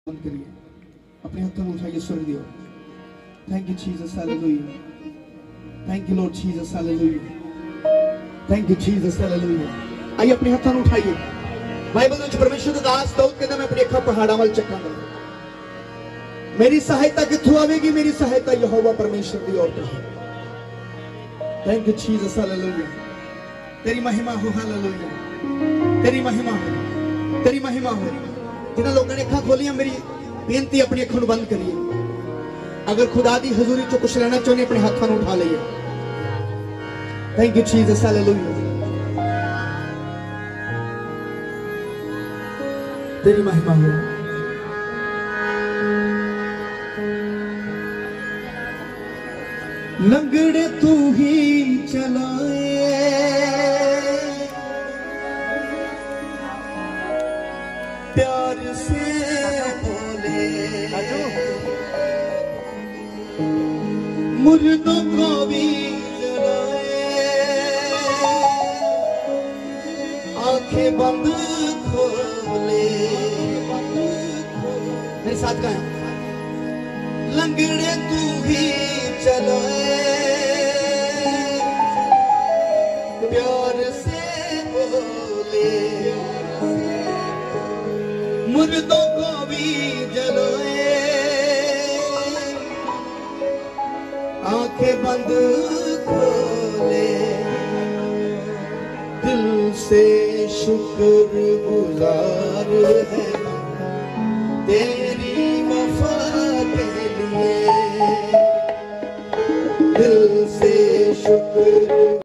करिए, अपने हाथों में उठाइए, स्वर्ग दियो। Thank you Jesus, hallelujah. Thank you Lord Jesus, hallelujah. Thank you Jesus, hallelujah. आइए अपने हाथों में उठाइए। बाइबल में परमेश्वर का दास दाऊद कहता, मैं अपनी अखा पहाड़ां वाल चकांगा। मेरी सहायता कित्थों आवेगी? मेरी सहायता यहोवा परमेश्वर दी ओर तो है। Thank you Jesus, hallelujah. तेरी महिमा हो, हालेलुया। तेरी महिमा हो, तेरी महिमा हो। जिन्होंने लोगों ने अखा खोलियां, मेरी बेनती अपनी अखों बंद करिए। अगर खुदा दी हजूरी चो कुछ लेना चाहते अपने हाथों उठा लीए। Thank you Jesus, hallelujah. तेरी महिमा हो। लंगड़े तू ही चलाए, प्यार से बोले, मुर्दों को भी जलाए, आंखें बंद खोले। मेरे साथ का है, लंगड़े तू ही चलाए, प्यार से बोले, मुर्दों को भी जलाए, आंखें बंद खोले। दिल से शुक्र गुजार है तेरी वफा के लिए। दिल से शुक्र